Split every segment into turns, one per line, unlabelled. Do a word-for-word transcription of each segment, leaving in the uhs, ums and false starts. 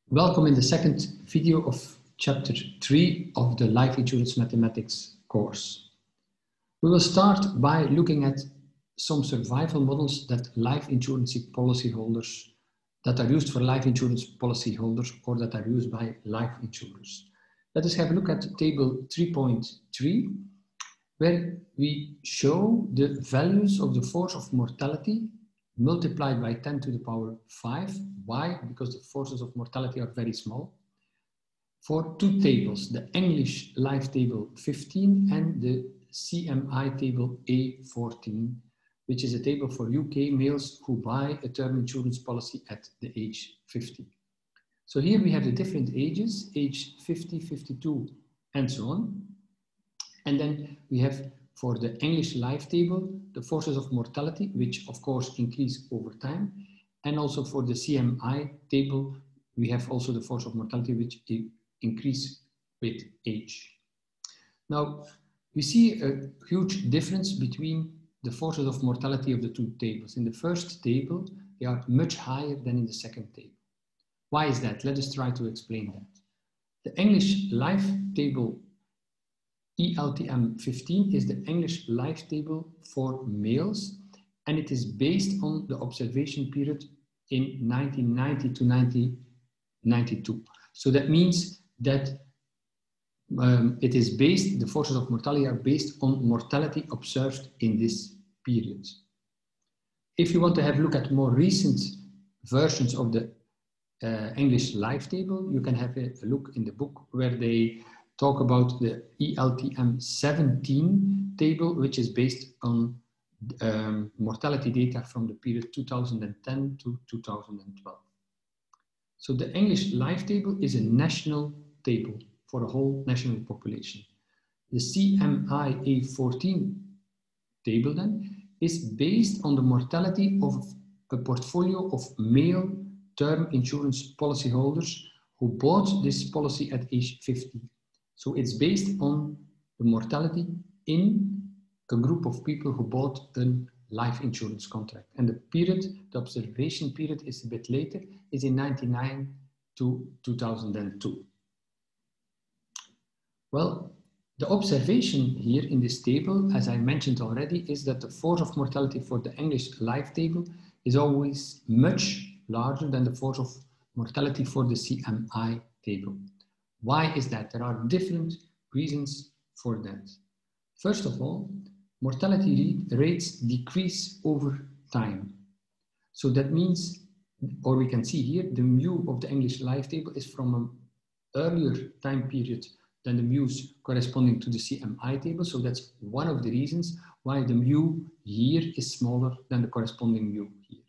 Welcome in the second video of chapter three of the Life Insurance Mathematics course. We will start by looking at some survival models that life insurance policyholders that are used for life insurance policyholders or that are used by life insurers. Let us have a look at table three point three, where we show the values of the force of mortality multiplied by ten to the power five. Why? Because the forces of mortality are very small. For two tables, the English Life Table fifteen and the C M I Table A fourteen, which is a table for U K males who buy a term insurance policy at the age fifty. So here we have the different ages, age fifty, fifty-two, and so on. And then we have for the English Life Table, the forces of mortality, which of course increase over time. And also for the C M I table, we have also the force of mortality, which increase with age. Now, we see a huge difference between the forces of mortality of the two tables. In the first table, they are much higher than in the second table. Why is that? Let us try to explain that. The English Life Table E L T M fifteen is the English Life Table for males, and it is based on the observation period in nineteen ninety to nineteen ninety-two. So that means that um, it is based, the forces of mortality are based on mortality observed in this period. If you want to have a look at more recent versions of the uh, English Life Table, you can have a, a look in the book where they talk about the E L T M seventeen table, which is based on um, mortality data from the period two thousand ten to two thousand twelve. So the English Life Table is a national table for the whole national population. The C M I A fourteen table then is based on the mortality of a portfolio of male term insurance policyholders who bought this policy at age fifty. So it's based on the mortality in a group of people who bought a life insurance contract. And the period, the observation period is a bit later, is in ninety-nine to two thousand two. Well, the observation here in this table, as I mentioned already, is that the force of mortality for the English Life Table is always much larger than the force of mortality for the C M I table. Why is that? There are different reasons for that. First of all, mortality rates decrease over time. So that means, or we can see here, the mu of the English Life Table is from an earlier time period than the mu's corresponding to the C M I table. So that's one of the reasons why the mu here is smaller than the corresponding mu here.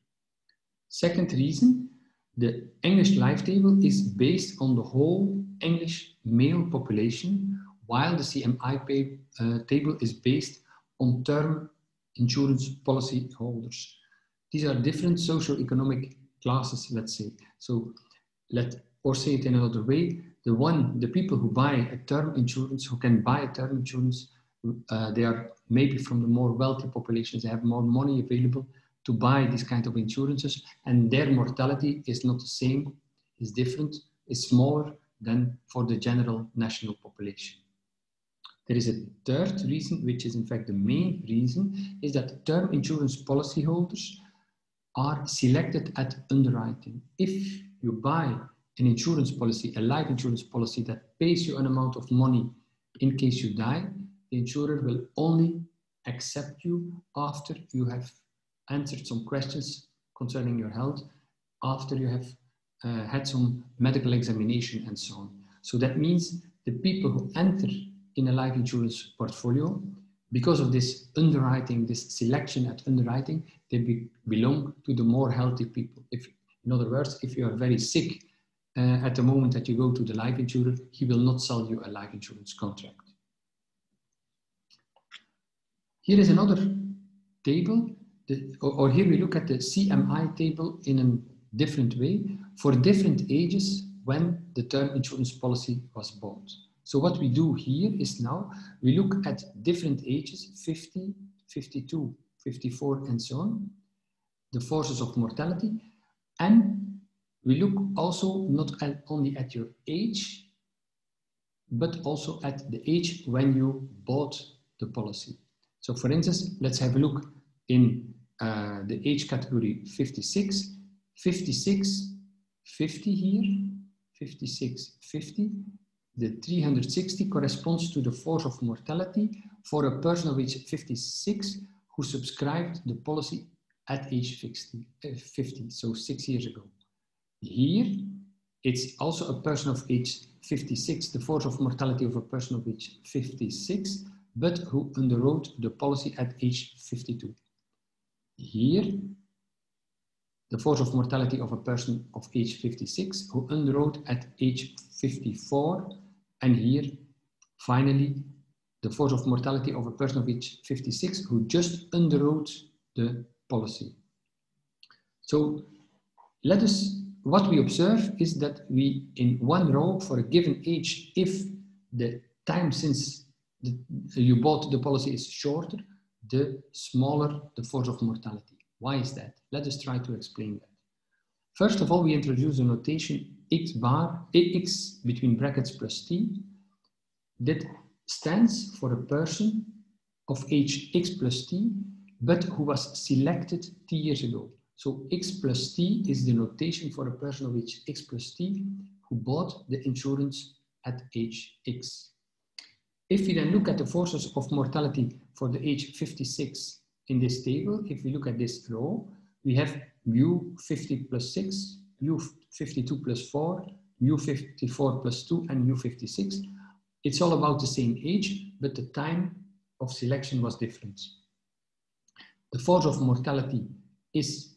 Second reason, the English Life Table is based on the whole English male population, while the C M I pay, uh, table is based on term insurance policy holders. These are different socio-economic classes, let's say. So let, or say it in another way, the one, the people who buy a term insurance, who can buy a term insurance, uh, they are maybe from the more wealthy populations, they have more money available to buy this kind of insurances, and their mortality is not the same, is different, is smaller than for the general national population. There is a third reason, which is in fact the main reason, is that term insurance policyholders are selected at underwriting. If you buy an insurance policy, a life insurance policy that pays you an amount of money in case you die, the insurer will only accept you after you have answered some questions concerning your health, after you have uh, had some medical examination and so on. So that means the people who enter in a life insurance portfolio, because of this underwriting, this selection at underwriting, they be, belong to the more healthy people. If, in other words, if you are very sick uh, at the moment that you go to the life insurer, he will not sell you a life insurance contract. Here is another table. The, or, or here we look at the C M I table in a different way for different ages when the term insurance policy was bought. So what we do here is now we look at different ages, fifty, fifty-two, fifty-four, and so on, the forces of mortality, and we look also not at only at your age, but also at the age when you bought the policy. So for instance, let's have a look in uh, the age category fifty-six, fifty-six, fifty here, fifty-six, fifty. The three hundred sixty corresponds to the force of mortality for a person of age fifty-six who subscribed the policy at age fifty, uh, fifty, so six years ago. Here, it's also a person of age fifty-six, the force of mortality of a person of age fifty-six, but who underwrote the policy at age fifty-two. Here, the force of mortality of a person of age fifty-six who underwrote at age fifty-four, and here, finally, the force of mortality of a person of age fifty-six who just underwrote the policy. So let us, what we observe is that we, in one row for a given age, if the time since the, you bought the policy is shorter, the smaller the force of mortality. Why is that? Let us try to explain that. First of all, we introduce a notation x bar, x between brackets plus t, that stands for a person of age x plus t, but who was selected t years ago. So x plus t is the notation for a person of age x plus t who bought the insurance at age x. If we then look at the forces of mortality for the age fifty-six in this table, if we look at this row, we have mu fifty plus six, mu fifty-two plus four, mu fifty-four plus two, and mu fifty-six. It's all about the same age, but the time of selection was different. The force of mortality is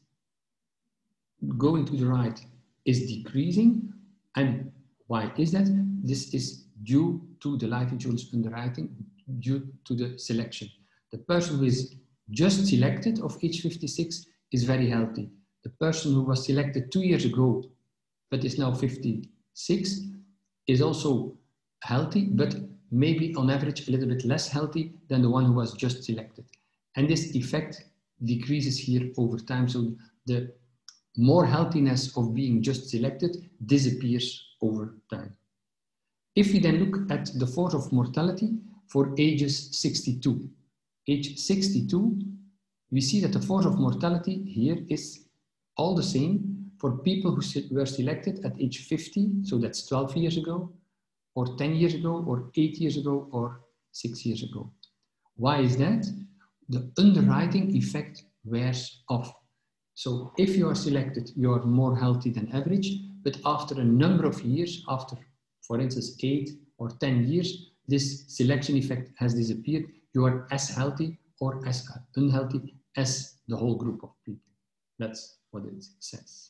going to the right, is decreasing. And why is that? This is due to the life insurance underwriting, due to the selection. The person who is just selected of age fifty-six is very healthy. The person who was selected two years ago, but is now fifty-six, is also healthy, but maybe on average a little bit less healthy than the one who was just selected. And this effect decreases here over time. So the more healthiness of being just selected disappears over time. If we then look at the force of mortality for ages sixty-two, age sixty-two, we see that the force of mortality here is all the same for people who were selected at age fifty, so that's twelve years ago, or ten years ago, or eight years ago, or six years ago. Why is that? The underwriting effect wears off. So if you are selected, you are more healthy than average, but after a number of years, after, for instance, eight or ten years, this selection effect has disappeared. You are as healthy or as unhealthy as the whole group of people. That's what it says.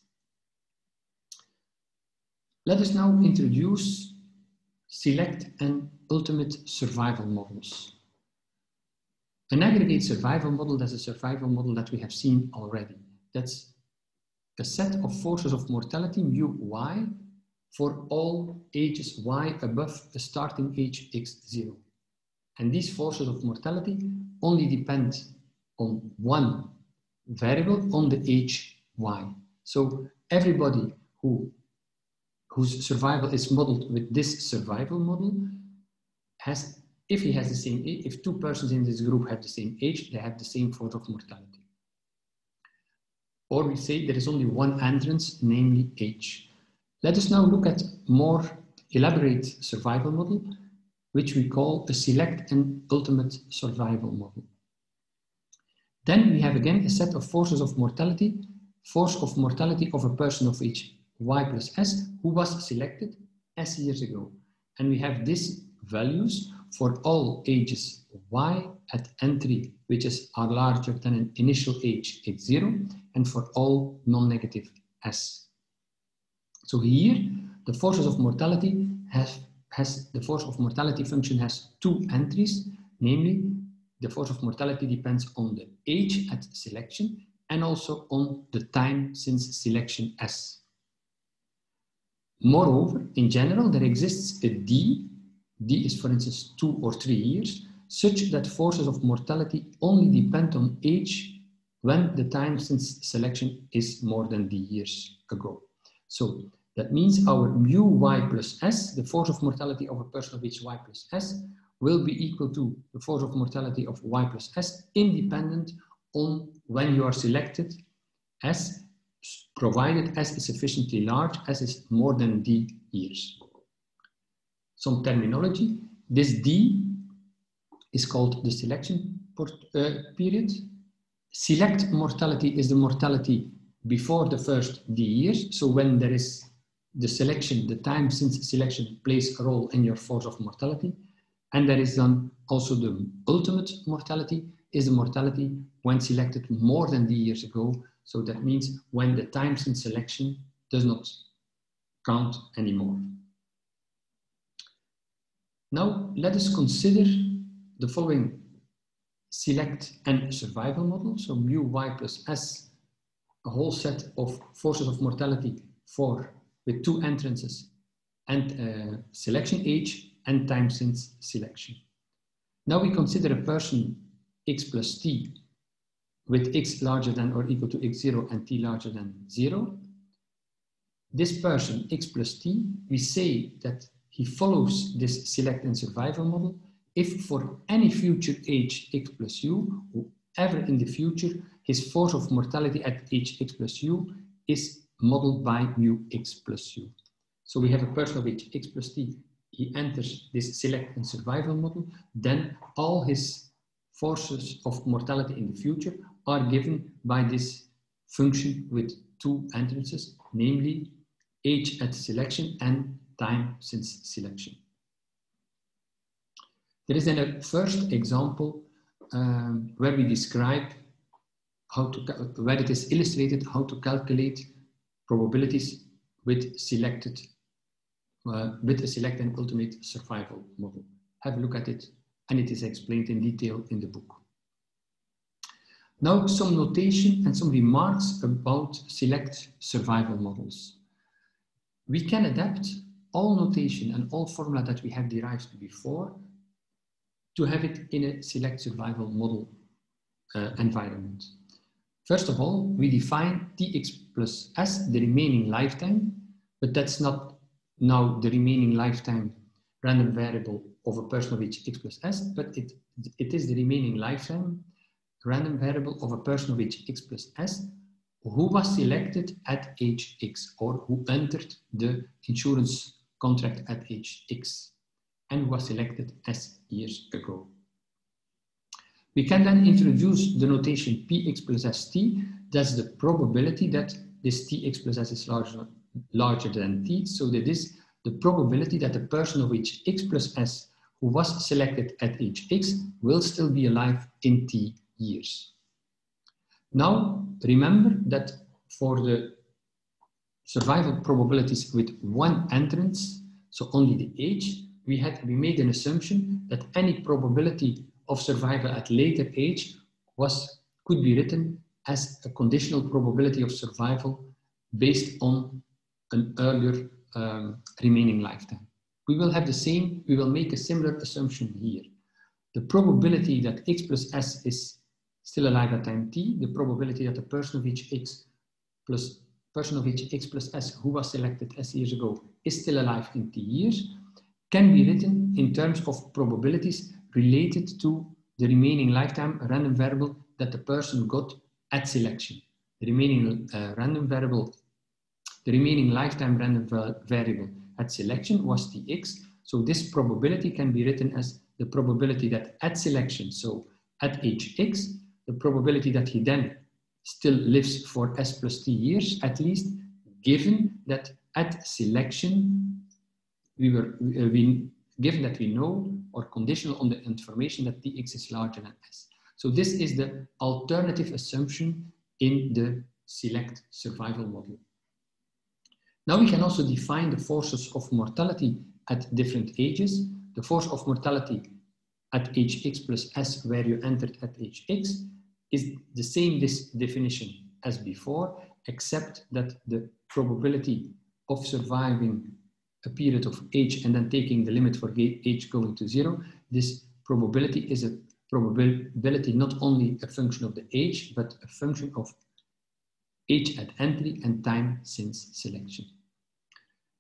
Let us now introduce select and ultimate survival models. An aggregate survival model, that's a survival model that we have seen already. That's a set of forces of mortality, mu y, for all ages y above a starting age x zero. And these forces of mortality only depend on one variable, on the age y. So everybody who, whose survival is modeled with this survival model has, if he has the same age, if two persons in this group have the same age, they have the same force of mortality. Or we say there is only one entrance, namely age. Let us now look at more elaborate survival model, which we call a select and ultimate survival model. Then we have again a set of forces of mortality, force of mortality of a person of age y plus s who was selected s years ago. And we have these values for all ages y at entry, which is are larger than an initial age x zero, and for all non-negative s. So here, the forces of mortality has, has the force of mortality function has two entries, namely the force of mortality depends on the age at selection and also on the time since selection s. Moreover, in general, there exists a d, d is for instance two or three years, such that forces of mortality only depend on age when the time since selection is more than d years ago. So that means our mu y plus s, the force of mortality of a person of age y plus s, will be equal to the force of mortality of y plus s, independent on when you are selected, s, provided s is sufficiently large, s is more than d years. Some terminology. This d is called the selection uh, period. Select mortality is the mortality before the first d years. So when there is the selection, the time since selection plays a role in your force of mortality. And there is then also the ultimate mortality, is the mortality when selected more than d years ago. So that means when the time since selection does not count anymore. Now let us consider the following select and survival model. So mu y plus s, a whole set of forces of mortality for with two entrances and uh, selection age and time since selection. Now we consider a person x plus t with x larger than or equal to x zero and t larger than zero. This person x plus t, we say that he follows this select and survival model if for any future age x plus u, whoever in the future, his force of mortality at age x plus u is modeled by mu x plus u. So we have a person of age x plus t, he enters this select and survival model, then all his forces of mortality in the future are given by this function with two entrances, namely age at selection and time since selection. There is then a first example um, where we describe how to, where it is illustrated how to calculate probabilities with selected, uh, with a select and ultimate survival model. Have a look at it, and it is explained in detail in the book. Now, some notation and some remarks about select survival models. We can adapt all notation and all formula that we have derived before to have it in a select survival model uh, environment. First of all, we define Tx plus S, the remaining lifetime, but that's not now the remaining lifetime random variable of a person of age x plus S, but it, it is the remaining lifetime random variable of a person of age x plus S who was selected at age x, or who entered the insurance contract at age x and was selected S years ago. We can then introduce the notation Px plus St. That's the probability that this Tx plus S is larger, larger than T. So that is the probability that the person of age x plus S who was selected at age x will still be alive in T years. Now, remember that for the survival probabilities with one entrance, so only the age, we had we made an assumption that any probability of survival at later age was could be written as a conditional probability of survival based on an earlier um, remaining lifetime. We will have the same, we will make a similar assumption here. The probability that x plus S is still alive at time t, the probability that the person of age x plus person of age x plus S who was selected S years ago is still alive in t years, can be written in terms of probabilities related to the remaining lifetime random variable that the person got at selection. The remaining uh, random variable, the remaining lifetime random variable at selection was Tx. So this probability can be written as the probability that at selection, so at age x, the probability that he then still lives for S plus t years at least, given that at selection we were uh, we, given that we know or conditional on the information that Tx is larger than S. So this is the alternative assumption in the select survival model. Now we can also define the forces of mortality at different ages. The force of mortality at age x plus S, where you entered at age x, is the same this definition as before, except that the probability of surviving a period of age and then taking the limit for age going to zero, this probability is a probability not only a function of the age, but a function of age at entry and time since selection.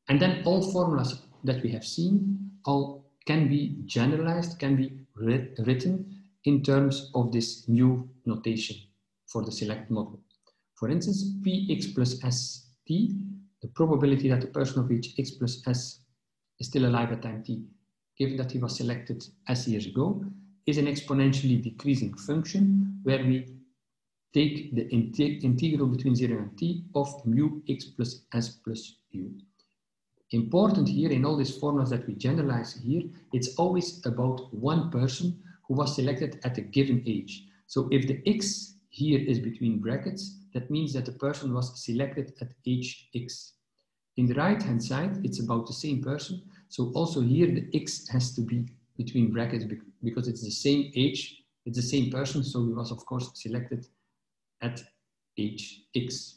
And then all formulas that we have seen all can be generalized, can be written in terms of this new notation for the select model. For instance, Px plus St, the probability that the person of age x plus s is still alive at time t, given that he was selected s years ago, is an exponentially decreasing function where we take the integ integral between zero and t of mu x plus s plus u. Important here in all these formulas that we generalize here, it's always about one person who was selected at a given age. So if the x here is between brackets, that means that the person was selected at age x. In the right hand side, it's about the same person. So also here the x has to be between brackets because it's the same age, it's the same person. So he was of course selected at age x.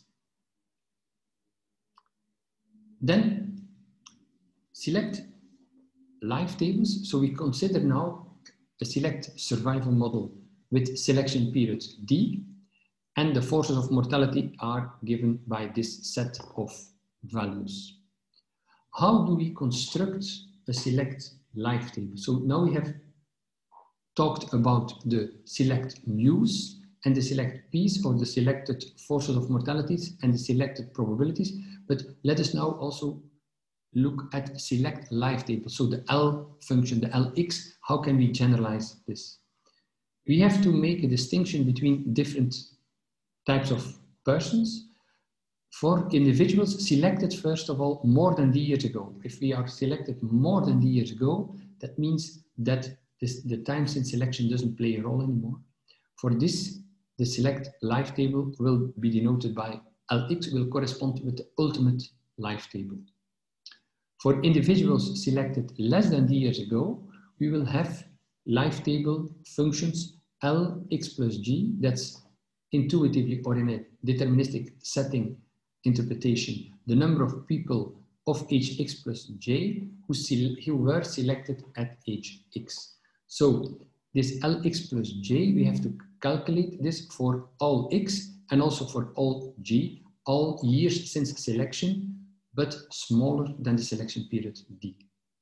Then select life tables. So we consider now a select survival model with selection period D, and the forces of mortality are given by this set of values. How do we construct a select life table? So now we have talked about the select mu's and the select p's, or the selected forces of mortalities and the selected probabilities, but let us now also look at select life table. So the L function, the Lx, how can we generalize this? We have to make a distinction between different types of persons. For individuals selected, first of all, more than the years ago. If we are selected more than the years ago, that means that this, the time since selection doesn't play a role anymore. For this, the select life table will be denoted by Lx, will correspond with the ultimate life table. For individuals selected less than the years ago, we will have life table functions Lx plus g, that's intuitively or in a deterministic setting interpretation, the number of people of age x plus j who, who were selected at age x. So this Lx plus j, we have to calculate this for all x and also for all g, all years since selection, but smaller than the selection period d.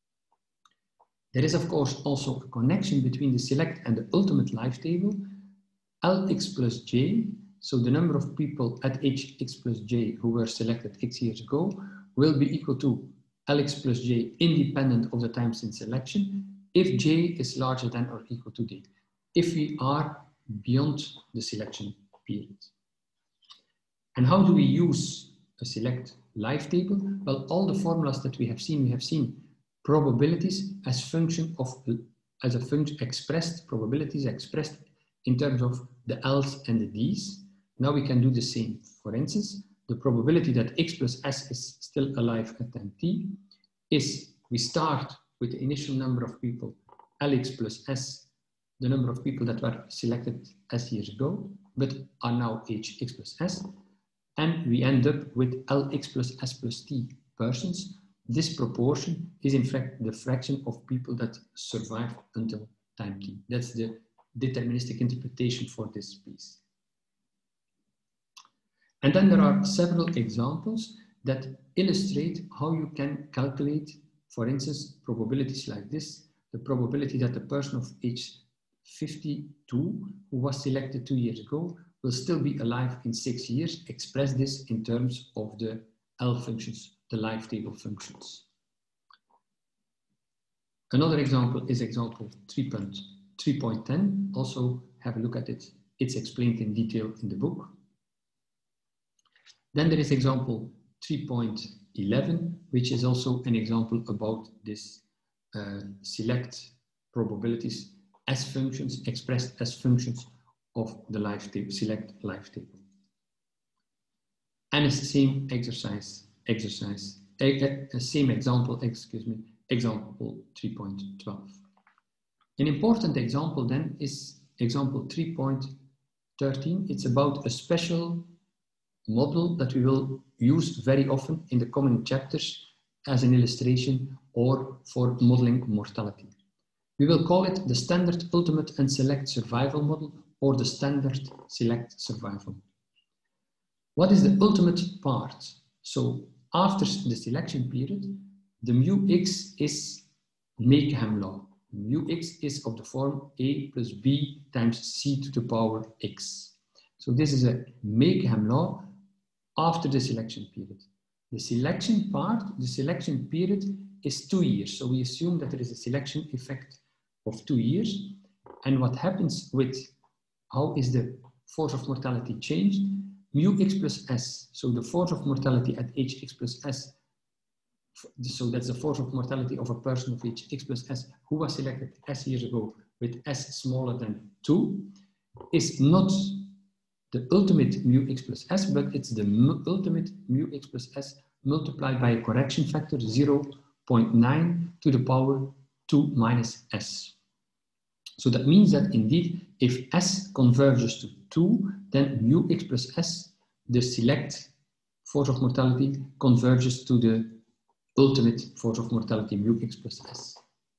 There is of course also a connection between the select and the ultimate life table. Lx plus j, so the number of people at age x plus j who were selected x years ago, will be equal to Lx plus j independent of the time since selection if j is larger than or equal to d, if we are beyond the selection period. And how do we use a select life table? Well, all the formulas that we have seen, we have seen probabilities as function of, as a function expressed, probabilities expressed in terms of the L's and the D's. Now we can do the same. For instance, the probability that x plus s is still alive at time t is, we start with the initial number of people, Lx plus s, the number of people that were selected s years ago, but are now age x plus s, and we end up with Lx plus s plus t persons. This proportion is in fact the fraction of people that survive until time t. That's the deterministic interpretation for this piece. And then there are several examples that illustrate how you can calculate, for instance, probabilities like this. The probability that the person of age fifty-two, who was selected two years ago, will still be alive in six years. Express this in terms of the L functions, the life table functions. Another example is example three point ten. Also have a look at it. It's explained in detail in the book. Then there is example three point eleven, which is also an example about this uh, select probabilities as functions, expressed as functions of the life table, select life table. And it's the same exercise, exercise, a, a same example, excuse me, example three point twelve. An important example then is example three point thirteen. It's about a special model that we will use very often in the coming chapters as an illustration or for modeling mortality. We will call it the standard ultimate and select survival model, or the standard select survival. What is the ultimate part? So after the selection period, the mu x is Makeham law. Mu x is of the form a plus b times c to the power x. So this is a Makeham law after the selection period. The selection part, the selection period is two years. So we assume that there is a selection effect of two years. And what happens with how is the force of mortality changed? Mu x plus s. So the force of mortality at age x plus s. So that's the force of mortality of a person of age x plus s who was selected s years ago with s smaller than two is not the ultimate mu x plus s, but it's the ultimate mu x plus s multiplied by a correction factor zero point nine to the power two minus s. So that means that indeed, if s converges to two, then mu x plus s, the select force of mortality, converges to the ultimate force of mortality mu x plus s.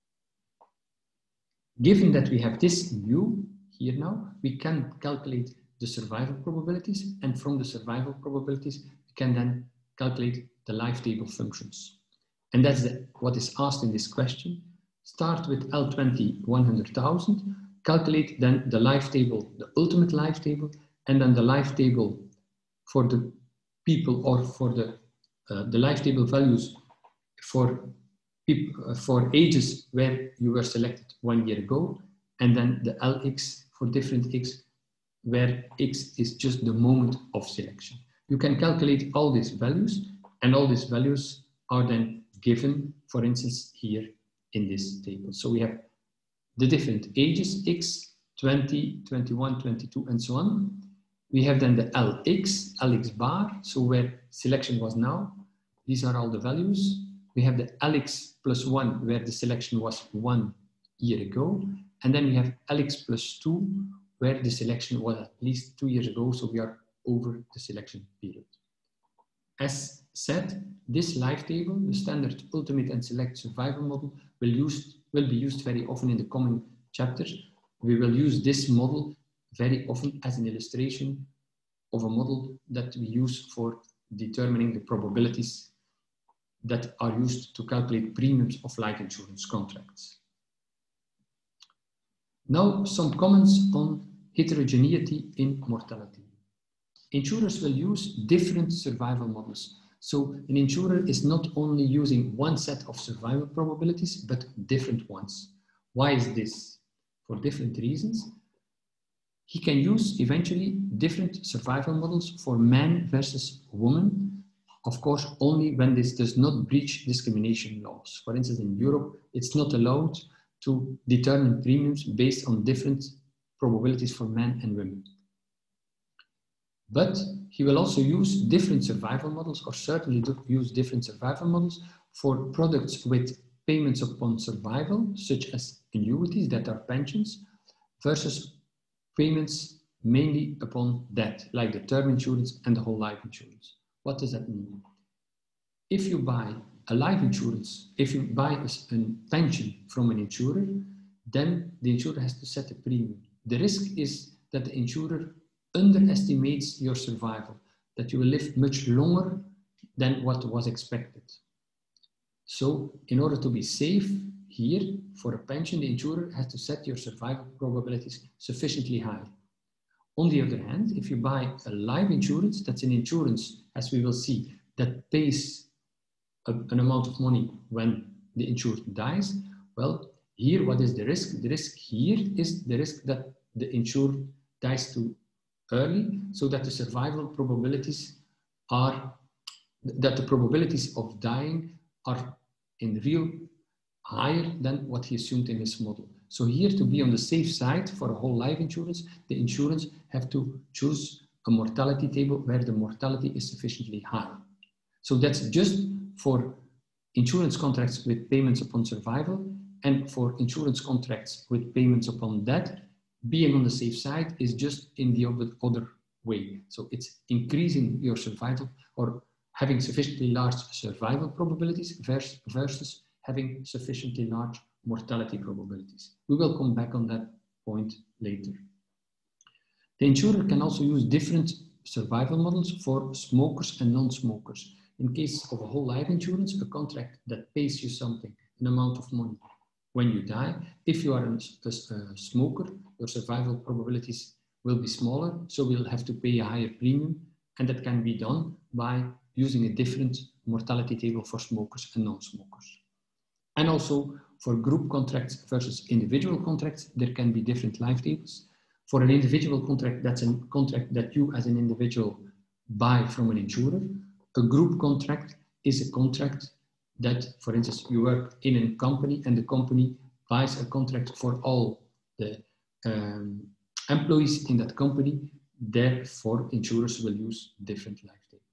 Given that we have this mu here now, we can calculate the survival probabilities, and from the survival probabilities, we can then calculate the life table functions. And that's the, what is asked in this question. Start with L twenty, one hundred thousand, calculate then the life table, the ultimate life table, and then the life table for the people or for the, uh, the life table values for, people, uh, for ages where you were selected one year ago, and then the L x for different x, where x is just the moment of selection. You can calculate all these values, and all these values are then given, for instance, here in this table. So we have the different ages, x, twenty, twenty-one, twenty-two, and so on. We have then the L x, L x bar, so where selection was now. These are all the values. We have the L x plus one, where the selection was one year ago. And then we have L x plus two, where the selection was at least two years ago, so we are over the selection period. As said, this life table, the standard ultimate and select survival model, will, use, will be used very often in the coming chapters. We will use this model very often as an illustration of a model that we use for determining the probabilities that are used to calculate premiums of life insurance contracts. Now, some comments on heterogeneity in mortality. Insurers will use different survival models. So an insurer is not only using one set of survival probabilities, but different ones. Why is this? For different reasons. He can use eventually different survival models for man versus woman. Of course, only when this does not breach discrimination laws. For instance, in Europe, it's not allowed to determine premiums based on different probabilities for men and women. But he will also use different survival models, or certainly use different survival models for products with payments upon survival, such as annuities that are pensions, versus payments mainly upon death, like the term insurance and the whole life insurance. What does that mean? If you buy a life insurance, if you buy a, a pension from an insurer, then the insurer has to set a premium. The risk is that the insurer underestimates your survival, that you will live much longer than what was expected. So in order to be safe here, for a pension, the insurer has to set your survival probabilities sufficiently high. On the other hand, if you buy a life insurance, that's an insurance, as we will see, that pays a, an amount of money when the insured dies, well, here, what is the risk? The risk here is the risk that the insured dies too early, so that the survival probabilities are, that the probabilities of dying are in real higher than what he assumed in his model. So here, to be on the safe side for a whole life insurance, the insurance have to choose a mortality table where the mortality is sufficiently high. So that's just for insurance contracts with payments upon survival, and for insurance contracts with payments upon death, being on the safe side is just in the other way. So it's increasing your survival, or having sufficiently large survival probabilities versus, versus having sufficiently large mortality probabilities. We will come back on that point later. The insurer can also use different survival models for smokers and non-smokers. In case of a whole life insurance, a contract that pays you something, an amount of money when you die. If you are a, a, a smoker, your survival probabilities will be smaller, so we'll have to pay a higher premium, and that can be done by using a different mortality table for smokers and non-smokers. And also for group contracts versus individual contracts, there can be different life tables. For an individual contract, that's a contract that you as an individual buy from an insurer. A group contract is a contract that, for instance, you work in a company and the company buys a contract for all the um, employees in that company. Therefore, insurers will use different life tables.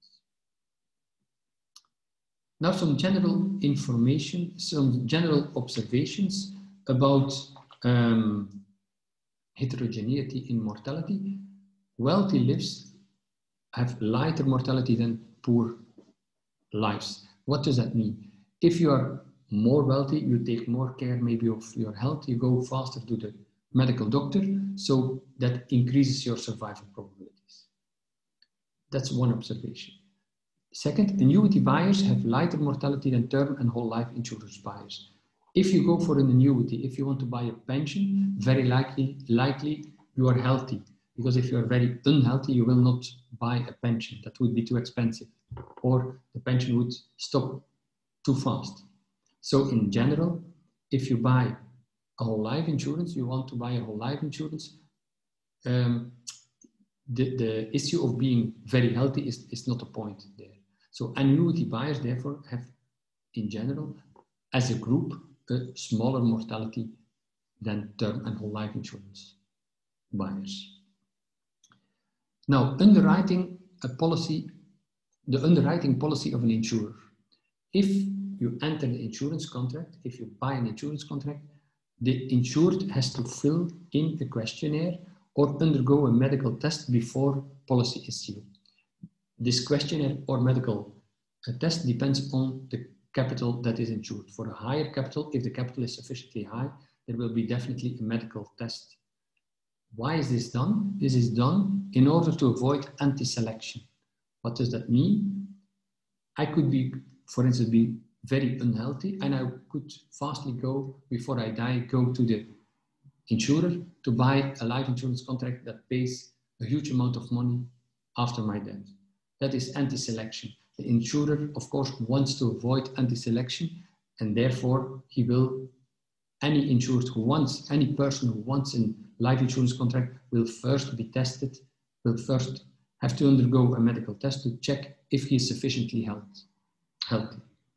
Now, some general information, some general observations about um, heterogeneity in mortality. Wealthy lives have lighter mortality than poor lives. What does that mean? If you are more wealthy, you take more care maybe of your health, you go faster to the medical doctor, so that increases your survival probabilities. That's one observation. Second, annuity buyers have lighter mortality than term and whole life insurance buyers. If you go for an annuity, if you want to buy a pension, very likely, likely you are healthy. Because if you are very unhealthy, you will not buy a pension. That would be too expensive. Or the pension would stop too fast. So in general, if you buy a whole life insurance, you want to buy a whole life insurance, um, the, the issue of being very healthy is, is not a point there. So annuity buyers, therefore, have, in general, as a group, a smaller mortality than term and whole life insurance buyers. Now, underwriting a policy, the underwriting policy of an insurer. If you enter the insurance contract, if you buy an insurance contract, the insured has to fill in a questionnaire or undergo a medical test before policy is sealed. This questionnaire or medical test depends on the capital that is insured. For a higher capital, if the capital is sufficiently high, there will be definitely a medical test. Why is this done? This is done in order to avoid anti-selection. What does that mean? I could be, for instance, be very unhealthy and I could fastly go, before I die, go to the insurer to buy a life insurance contract that pays a huge amount of money after my death. That is anti-selection. The insurer, of course, wants to avoid anti-selection, and therefore he will, any insured who wants, any person who wants a life insurance contract will first be tested, will first have to undergo a medical test to check if he is sufficiently health, healthy.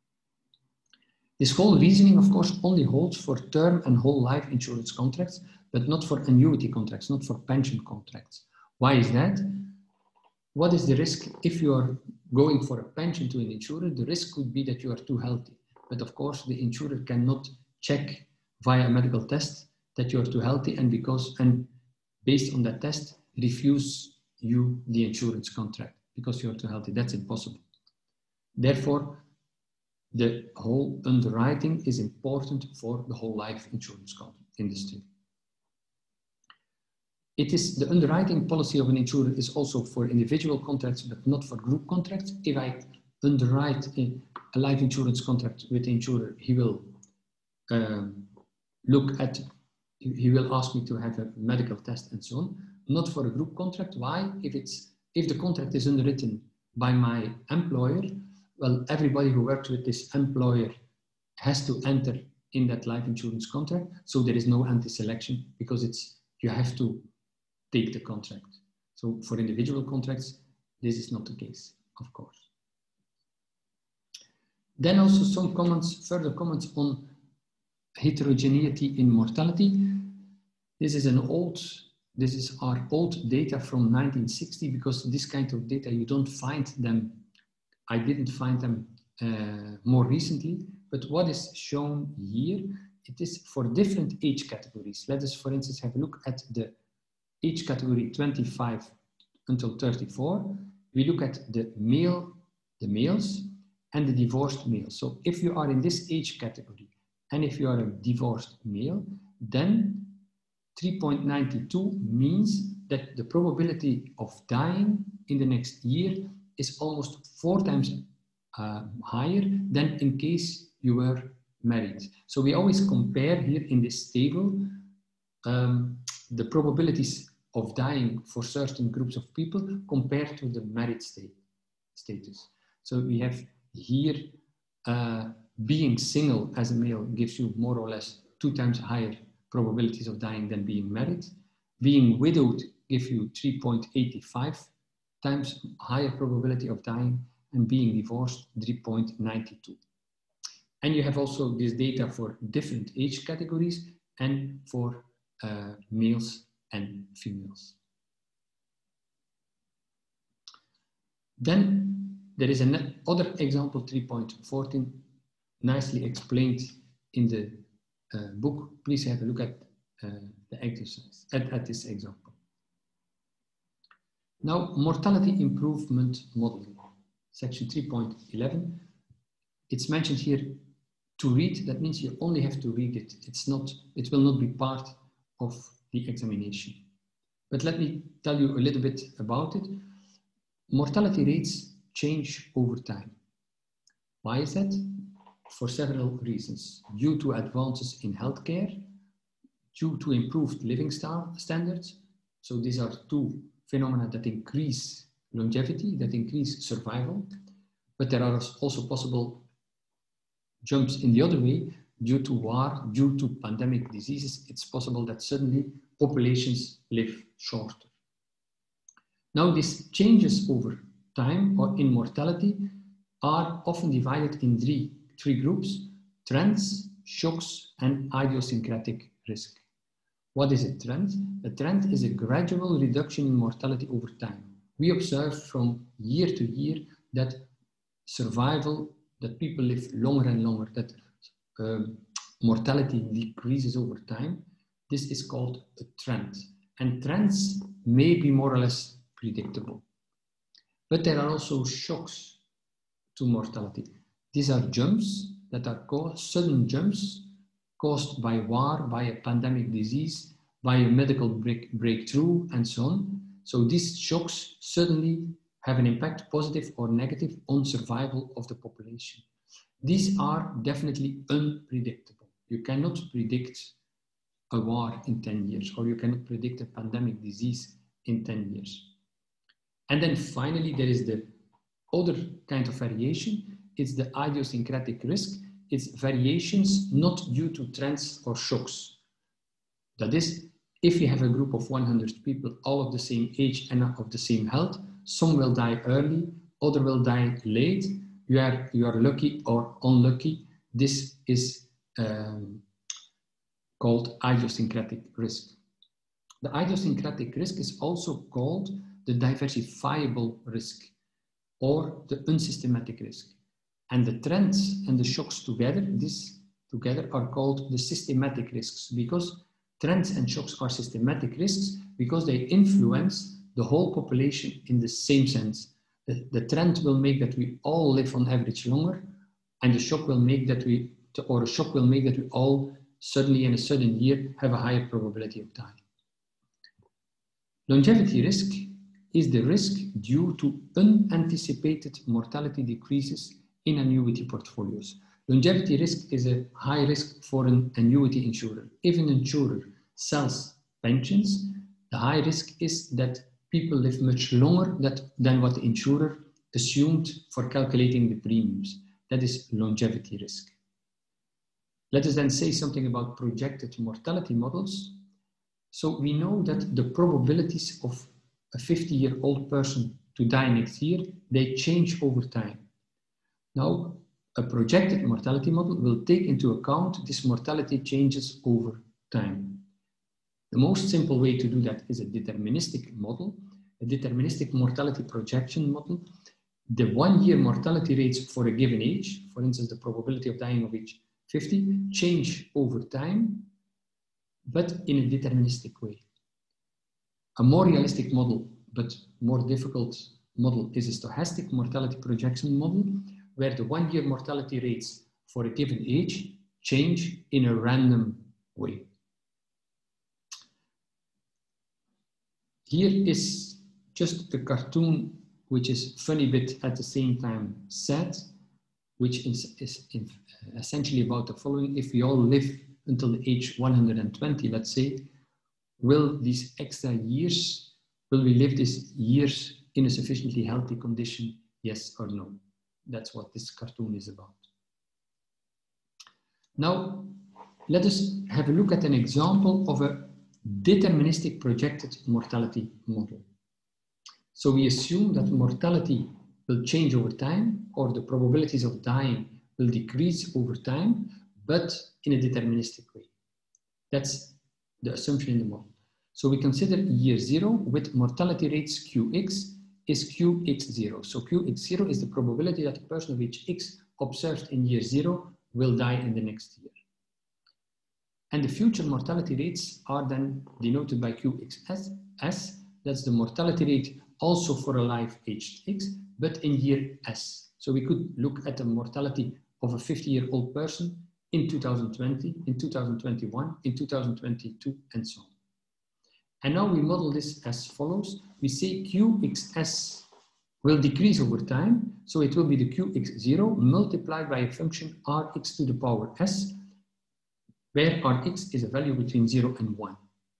This whole reasoning, of course, only holds for term and whole life insurance contracts, but not for annuity contracts, not for pension contracts. Why is that? What is the risk if you are going for a pension to an insurer? The risk could be that you are too healthy. But of course, the insurer cannot check via a medical test that you are too healthy, and because and based on that test, refuse you the insurance contract because you are too healthy. That's impossible. Therefore, the whole underwriting is important for the whole life insurance industry. It is the underwriting policy of an insurer is also for individual contracts, but not for group contracts. If I underwrite a, a life insurance contract with the insurer, he will um, look at, he will ask me to have a medical test and so on. Not for a group contract. Why? If it's if the contract is underwritten by my employer, well, everybody who works with this employer has to enter in that life insurance contract. So there is no anti-selection because it's you have to take the contract. So for individual contracts, this is not the case, of course. Then also some comments, further comments on heterogeneity in mortality. This is an old, this is our old data from nineteen sixty, because this kind of data, you don't find them, I didn't find them uh, more recently, but what is shown here, it is for different age categories. Let us, for instance, have a look at the age category twenty-five until thirty-four. We look at the male, the males, and the divorced males. So if you are in this age category, and if you are a divorced male, then three point nine two means that the probability of dying in the next year is almost four times uh, higher than in case you were married. So we always compare here in this table um, the probabilities of dying for certain groups of people compared to the married state, status. So we have here uh, being single as a male gives you more or less two times higher probabilities of dying than being married. Being widowed gives you three point eight five times higher probability of dying, and being divorced three point nine two. And you have also this data for different age categories and for uh, males and females. Then there is another example, three point fourteen, nicely explained in the uh, book. Please have a look at uh, the exercise, at, at this example. Now, mortality improvement modeling, section three point eleven. It's mentioned here to read. That means you only have to read it. It's not, it will not be part of the examination. But let me tell you a little bit about it. Mortality rates change over time. Why is that? For several reasons. Due to advances in healthcare, due to improved living standards. So these are two phenomena that increase longevity, that increase survival. But there are also possible jumps in the other way. Due to war, due to pandemic diseases, it's possible that suddenly populations live shorter. Now, these changes over time or in mortality are often divided in three, three groups: trends, shocks, and idiosyncratic risk. What is a trend? A trend is a gradual reduction in mortality over time. We observe from year to year that survival, that people live longer and longer, that um, mortality decreases over time. This is called a trend. And trends may be more or less predictable. But there are also shocks to mortality. These are jumps that are caused, sudden jumps caused by war, by a pandemic disease, by a medical break, breakthrough, and so on. So these shocks suddenly have an impact, positive or negative, on survival of the population. These are definitely unpredictable. You cannot predict a war in ten years, or you cannot predict a pandemic disease in ten years. And then finally, there is the other kind of variation. It's the idiosyncratic risk. It's variations not due to trends or shocks. That is, if you have a group of one hundred people, all of the same age and of the same health, some will die early, other will die late. You are, you are lucky or unlucky. This is um, called idiosyncratic risk. The idiosyncratic risk is also called the diversifiable risk or the unsystematic risk. And the trends and the shocks together, this together are called the systematic risks, because trends and shocks are systematic risks because they influence the whole population in the same sense. The, the trend will make that we all live on average longer, and the shock will make that we, or a shock will make that we all suddenly in a sudden year have a higher probability of dying. Longevity risk is the risk due to unanticipated mortality decreases in annuity portfolios. Longevity risk is a high risk for an annuity insurer. If an insurer sells pensions, the high risk is that people live much longer that, than what the insurer assumed for calculating the premiums. That is longevity risk. Let us then say something about projected mortality models. So we know that the probabilities of a fifty-year-old person to die next year, they change over time. Now, a projected mortality model will take into account this mortality changes over time. The most simple way to do that is a deterministic model, a deterministic mortality projection model. The one-year mortality rates for a given age, for instance, the probability of dying of age fifty, change over time, but in a deterministic way. A more realistic model, but more difficult model, is a stochastic mortality projection model, where the one-year mortality rates for a given age change in a random way. Here is just a cartoon which is funny but at the same time sad. which is, is in, uh, essentially about the following. If we all live until the age one hundred twenty, let's say, will these extra years, will we live these years in a sufficiently healthy condition, yes or no? That's what this cartoon is about. Now, let us have a look at an example of a deterministic projected mortality model. So we assume that mortality will change over time, or the probabilities of dying will decrease over time, but in a deterministic way. That's the assumption in the model. So we consider year zero with mortality rates Q X is Q X zero. So Q X zero is the probability that a person of age X observed in year zero will die in the next year. And the future mortality rates are then denoted by Q X S. That's the mortality rate also for a life aged X, but in year S. So we could look at the mortality of a fifty-year-old person in two thousand twenty, in two thousand twenty-one, in two thousand twenty-two, and so on. And now we model this as follows. We say Q X S will decrease over time, so it will be the Q X zero multiplied by a function R X to the power S, where R X is a value between zero and one.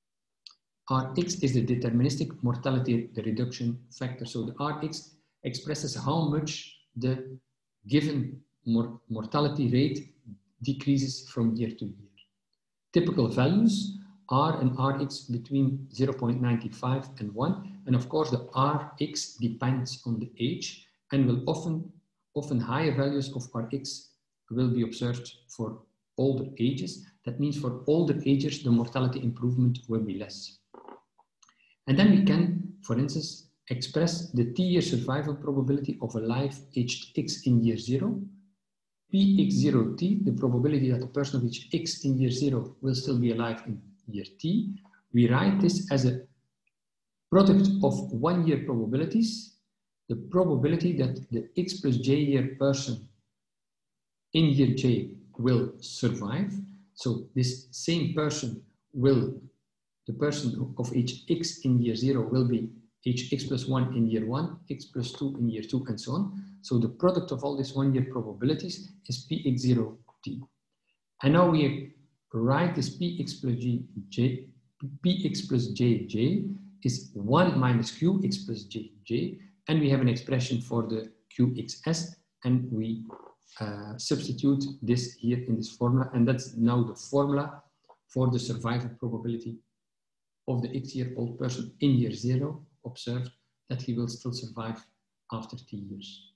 R X is the deterministic mortality the reduction factor. So the R X expresses how much the given mor mortality rate decreases from year to year. Typical values R and R X between zero point nine five and one. And of course, the R X depends on the age and will often, often higher values of R X will be observed for older ages. That means for older ages, the mortality improvement will be less. And then we can, for instance, express the T-year survival probability of a life aged X in year zero. P X zero T, the probability that a person of age X in year zero will still be alive in year T. We write this as a product of one-year probabilities, the probability that the X plus J year person in year J will survive. So this same person will, the person of age X in year zero will be age X plus one in year one, X plus two in year two, and so on. So the product of all these one-year probabilities is P X zero T. And now we write this P X plus J, J, P X plus J, J is one minus Q X plus J, J, and we have an expression for the Q X S, and we uh, substitute this here in this formula, and that's now the formula for the survival probability of the X-year-old person in year zero observed that he will still survive after T years.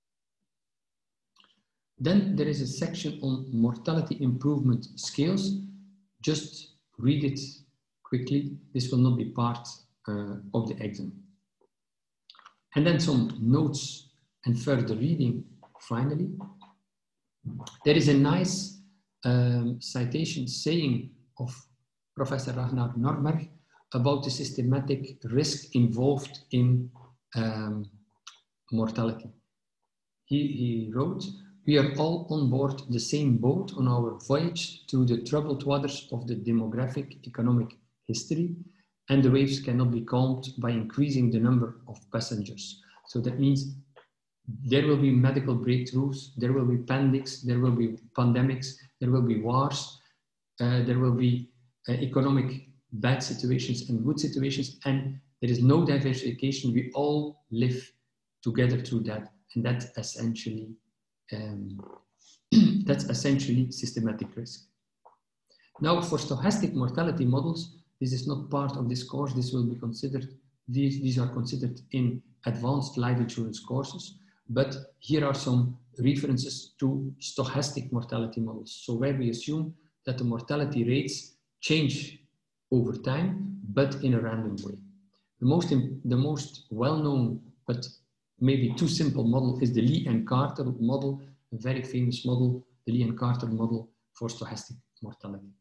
Then there is a section on mortality improvement scales. Just read it quickly. This will not be part uh, of the exam. And then some notes and further reading finally. There is a nice um, citation saying of Professor Ragnar Norberg about the systematic risk involved in um, mortality. He, he wrote, "We are all on board the same boat on our voyage through the troubled waters of the demographic economic history, and the waves cannot be calmed by increasing the number of passengers." So that means there will be medical breakthroughs, there will be pandemics, there will be pandemics, there will be wars, uh, there will be uh, economic bad situations and good situations, and there is no diversification. We all live together through that, and that's essentially um, that's essentially systematic risk. Now, for stochastic mortality models, this is not part of this course. This will be considered. These these are considered in advanced life insurance courses. But here are some references to stochastic mortality models. So where we assume that the mortality rates change over time, but in a random way. The most, the most well-known, but maybe too simple model is the Lee and Carter model, a very famous model, the Lee and Carter model for stochastic mortality.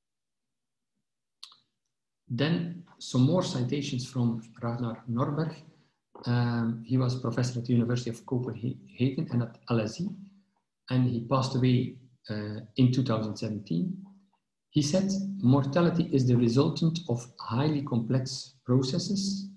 Then some more citations from Ragnar Norberg. Um, he was professor at the University of Copenhagen and at L S E, and he passed away uh, in two thousand seventeen. He said, mortality is the resultant of highly complex processes,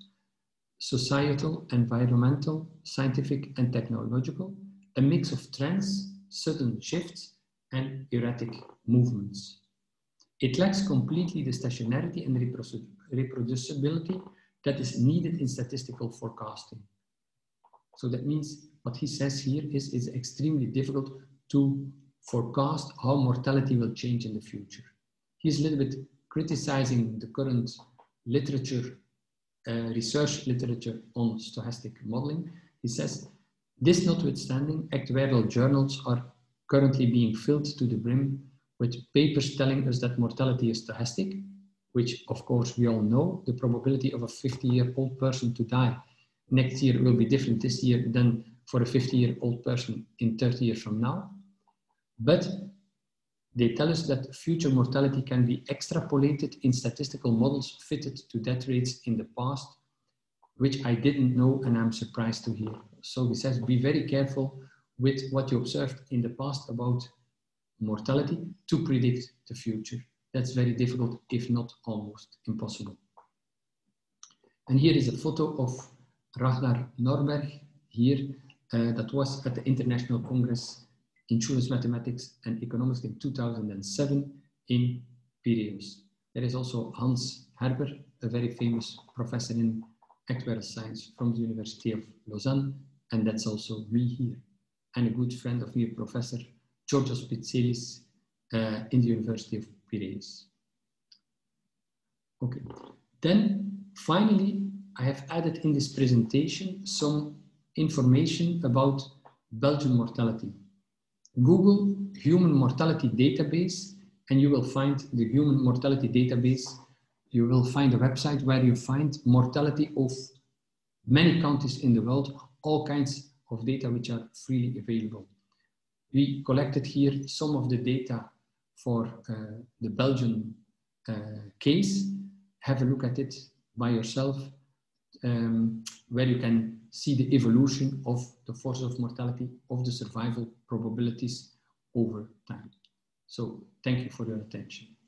societal, environmental, scientific, and technological, a mix of trends, sudden shifts and erratic movements. It lacks completely the stationarity and reprodu reproducibility that is needed in statistical forecasting. So that means what he says here is it's extremely difficult to forecast how mortality will change in the future. He's a little bit criticizing the current literature, uh, research literature on stochastic modeling. He says, this notwithstanding, actuarial journals are currently being filled to the brim with papers telling us that mortality is stochastic, which of course we all know. The probability of a fifty-year-old person to die next year will be different this year than for a fifty-year-old person in thirty years from now. But they tell us that future mortality can be extrapolated in statistical models fitted to death rates in the past, which I didn't know and I'm surprised to hear. So he says, be very careful with what you observed in the past about mortality to predict the future. That's very difficult, if not almost impossible. And here is a photo of Ragnar Norberg here, uh, that was at the International Congress Insurance Mathematics and Economics in two thousand seven in Piraeus. There is also Hans Herber, a very famous professor in actuarial science from the University of Lausanne, and that's also me here. And a good friend of me, Professor Georgios Pitselis uh, in the University of Piraeus. Okay, then finally, I have added in this presentation some information about Belgian mortality. Google human mortality database and you will find the human mortality database. You will find a website where you find mortality of many countries in the world, all kinds of data which are freely available. We collected here some of the data for uh, the Belgian uh, case. Have a look at it by yourself, um, where you can see the evolution of the forces of mortality, of the survival probabilities over time. So thank you for your attention.